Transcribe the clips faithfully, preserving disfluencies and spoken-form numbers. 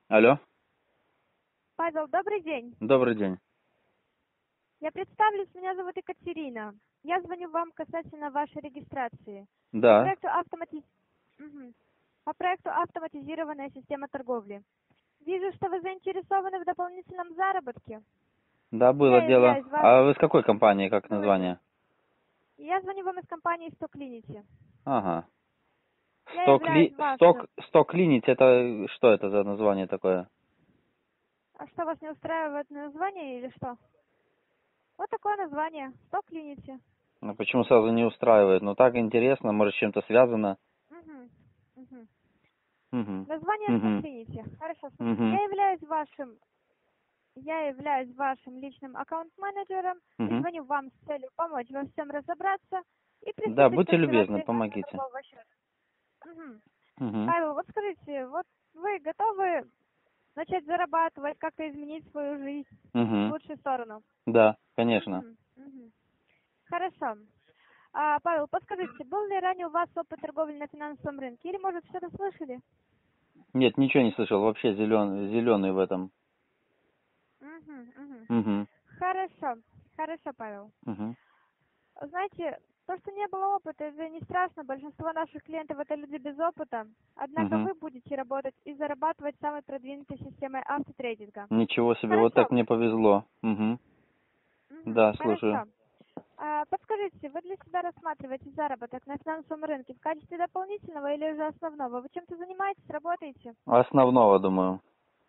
Алло. Павел, добрый день. Добрый день. Я представлюсь, меня зовут Екатерина. Я звоню вам касательно вашей регистрации. По Да. проекту, автомати... Мгм. По проекту «Автоматизированная система торговли». Вижу, что вы заинтересованы в дополнительном заработке. Да, было Я дело. являюсь вашим... А вы с какой компании, как название? Я звоню вам из компании «Стоклинити». Ага. Я являюсь Стокли... Сток... вашим... Стоклинить, это что это за название такое? А что, вас не устраивает название или что? Вот такое название. «Стоклинити». Ну, почему сразу не устраивает? Ну, так интересно, может, с чем-то связано. Угу. Угу. Угу. Название Угу. «Стоклинити». Хорошо, смотрите. Угу. Я являюсь вашим Я являюсь вашим личным аккаунт-менеджером и Угу. звоню вам с целью помочь во всем разобраться и Да, приступить к будьте любезны, активации вашего помогите. торгового счета. Мгм. Угу. Павел, вот скажите, вот вы готовы начать зарабатывать, как-то изменить свою жизнь в Угу. лучшую сторону? Да, конечно. Мгм. Мгм. Хорошо. А, Павел, подскажите, был ли ранее у вас опыт торговли на финансовом рынке или, может, что-то слышали? Нет, ничего не слышал, вообще зеленый, зеленый в этом. Мгм. Мгм. Угу. Хорошо. Хорошо, Павел. Угу. Знаете, то, что не было опыта, это не страшно. Большинство наших клиентов это люди без опыта. Однако Угу. вы будете работать и зарабатывать самой продвинутой системой автотрейдинга. Ничего себе, вот Хорошо. так мне повезло. Угу. Мгм, Да, слушаю. хорошо. А, подскажите, вы для себя рассматриваете заработок на финансовом рынке в качестве дополнительного или же основного? Вы чем-то занимаетесь, работаете? Основного, думаю.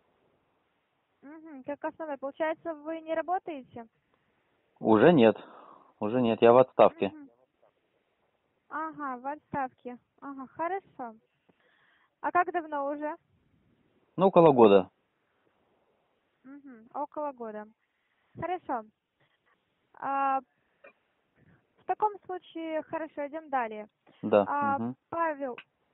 Мгм, как основной. Получается, вы не работаете? Уже нет. Уже нет, я в отставке. Мгм. Ага, в отставке. Ага, хорошо. А как давно уже? Ну, около года. Мгм, около года. Хорошо. А, в таком случае, хорошо, идем далее. Да. А, Угу. Павел,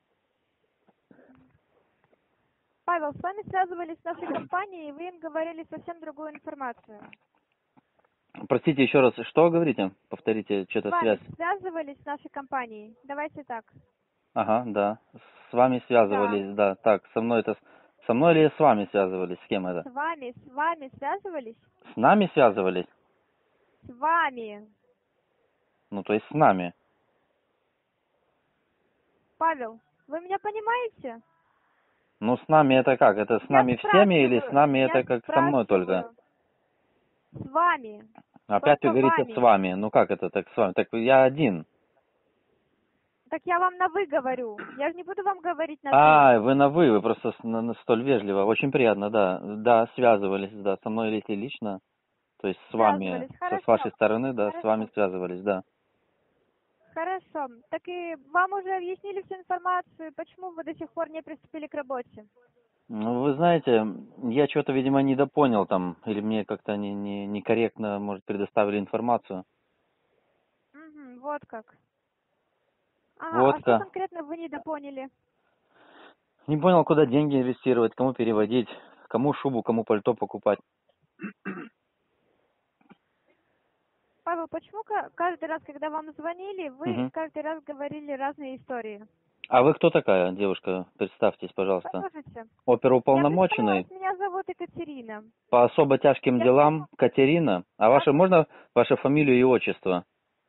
Павел, с вами связывались с нашей компанией, и вы им говорили совсем другую информацию. Простите еще раз, что говорите? Повторите, С что-то вами связь. связывались с нашей компанией. Давайте так. Ага, да. С вами Да. связывались, да. Так, со мной это... Со мной или с вами связывались? С кем это? С вами, с вами связывались? С нами связывались? С вами. Ну, то есть с нами. Павел, вы меня понимаете? Ну, с нами это как? Это с Я нами всеми или с спрашиваю, нами я это как со мной только? спрашиваю. С вами. Опять вы Только говорите с вами. вами. Ну, как это так с вами? Так я один. Так я вам на «вы» говорю. Я же не буду вам говорить на «ты». А, вы на вы, вы просто с- на- на- столь вежливо. Очень приятно, да. Да, связывались, да, со мной или лично. То есть с вами, Связывались. со, с Хорошо. вашей стороны, да, с вами Хорошо. связывались, да. Хорошо. Так и вам уже объяснили всю информацию, почему вы до сих пор не приступили к работе? Ну, вы знаете, я что-то, видимо, недопонял там, или мне как-то не, не, некорректно, может, предоставили информацию. Угу, вот как. Ага, а что Водка. конкретно вы недопоняли? Не понял, куда деньги инвестировать, кому переводить, кому шубу, кому пальто покупать. Павел, почему ка- каждый раз, когда вам звонили, вы Мгм. каждый раз говорили разные истории? А вы кто такая, девушка? Представьтесь, пожалуйста. Послушайте, я Оперуполномоченный представилась, меня зовут Екатерина. по особо тяжким Я звоню... делам Катерина. А ваша, можно ваша фамилию и отчество?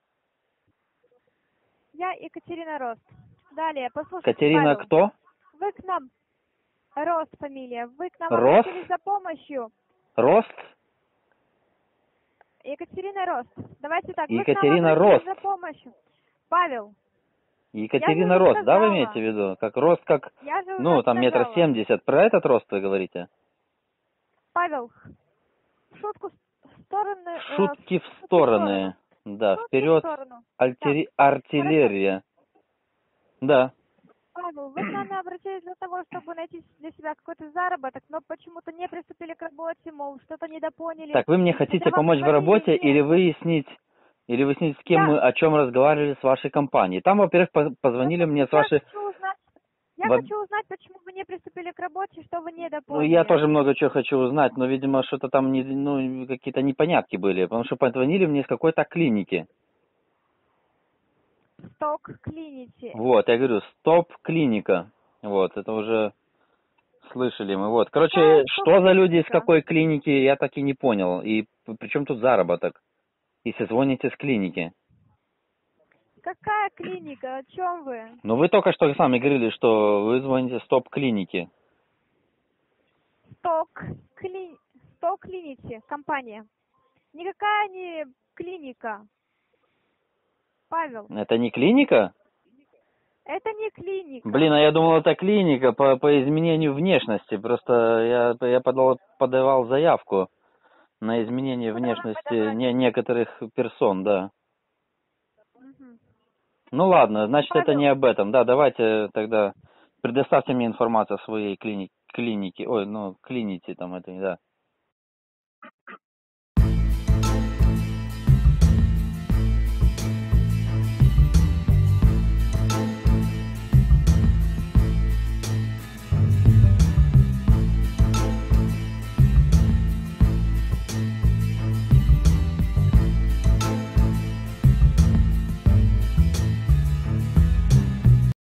Я Екатерина Рост. Далее, послушайте, Катерина Павел, кто? вы к нам... Рост фамилия. Вы к нам Рост? обратились за помощью. Рост? Екатерина Рост. Давайте так, вы к нам Екатерина обратились Рост. за помощью. Павел, я же Екатерина уже Рост, да, вы имеете сказала. в виду? Как рост, как, Я же уже ну, там метр сказала. семьдесят. Про этот рост вы говорите? Павел, в шутку в стороны, э, в Шутки в шутки в сторону. стороны. Да, Шутки в вперед, сторону. Так, альтери- хорошо. артиллерия. Да. Павел, вы к нам обратились для того, чтобы найти для себя какой-то заработок, но почему-то не приступили к работе, мол, что-то недопоняли. Так, вы мне Хотя хотите вам помочь в говорили, работе или нет. выяснить, или выяснить, с кем Я, мы о чем разговаривали с вашей компанией? Там, во-первых, по- я, позвонили мне с я вашей... хочу узнать, я во- хочу узнать, почему вы не приступили к работе, что вы Ну, я недопоняли. тоже много чего хочу узнать, но, видимо, что-то там, не, ну, какие-то непонятки были, потому что позвонили мне с какой-то клиники. Сток клиники. Вот, я говорю, стоп-клиника. Вот, это уже Слышали мы. Вот. Короче, Какая что за люди, из клиника? какой клиники, я так и не понял. И при чем тут заработок, если звоните с клиники? Какая клиника? О чем вы? Ну, вы только что сами говорили, что вы звоните с топ-клиники. Сток кли... Сток Клинити, компания. Никакая не клиника. Павел, Это не клиника? это не клиника. Блин, а я думал, это клиника по, по изменению внешности. Просто я, я подал, подавал заявку на изменение Куда вы внешности подавали? не, некоторых персон, да. Мгм. Ну ладно, значит, это Павел, не об этом. Да, давайте тогда предоставьте мне информацию о своей клини- клинике. Ой, ну, клинике там этой, да.